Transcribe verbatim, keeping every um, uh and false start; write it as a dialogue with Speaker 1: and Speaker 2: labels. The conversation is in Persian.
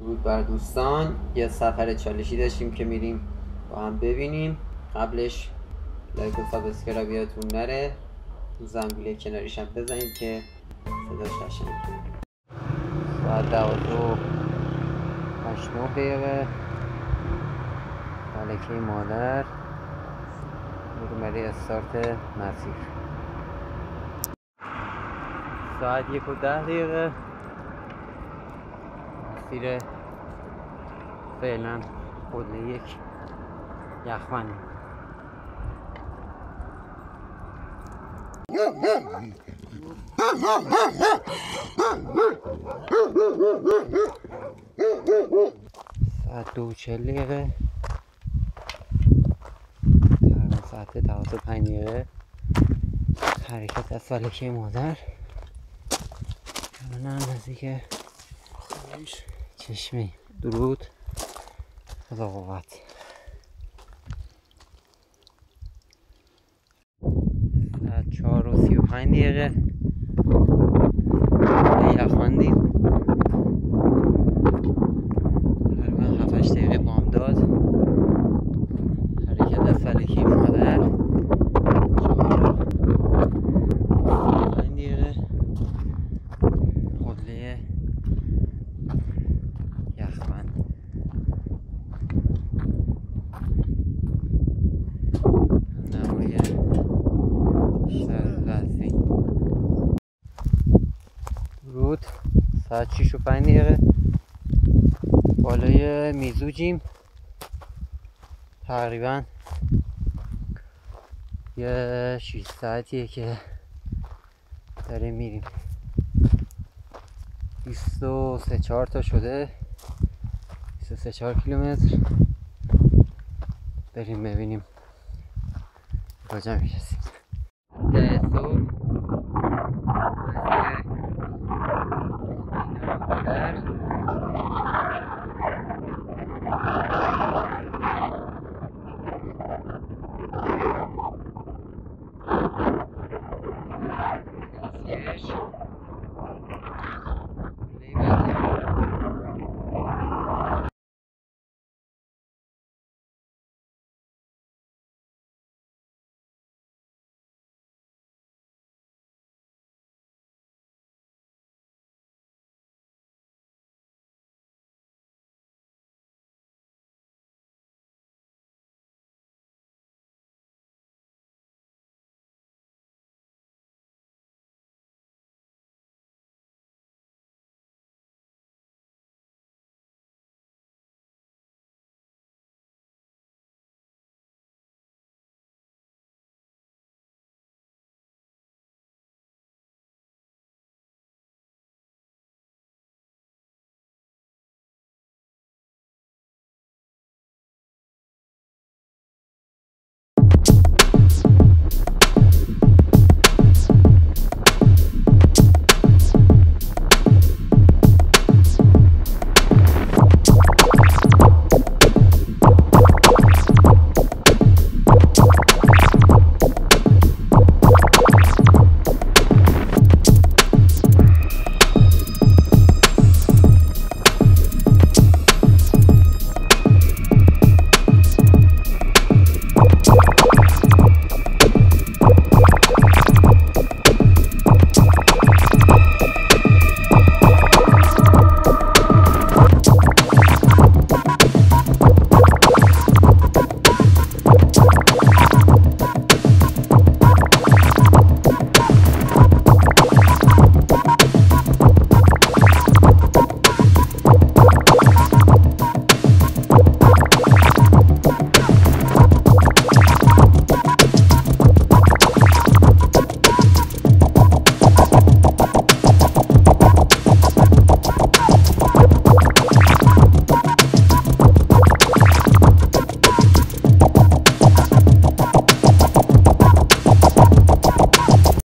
Speaker 1: درود بر دوستان. یه سفر چالشی داشتیم که میریم با هم ببینیم. قبلش لایک و سابسکرایب یادتون نره، زنگوله کناریش هم بزنید که صداش قشنگ. ساعت دوازده و هشت نه دقیقه الولک مادر میریم برای استارت مسیر. ساعت یک و ده دقیقه مسیر فعلا خود یک یخبند. ساعت دو و چهل دقیقه تقریبا ساعت دوازده و پنج دقیقه حرکت از الولک مادر الان نزدیک چشمه. درود، خدا قوت. ساعت چهار و سی و پنج دقیقه یخبندیم. تقریبا هفت هشت دقیقه بامداد حرکت از الولک مادر. چهار و پنج دقیقه قله یخبند. نمای شهر قزوین. درود، ساعت شش و پنج دقیقه بالای میزوجیم. تقریبا یه شش ساعتیه که داریم میریم. بیست و سه چهار تا شده، بیست و سه چهار کیلومتر. بریم ببینیم کجا میرسیم. ده صبح مسیر مادر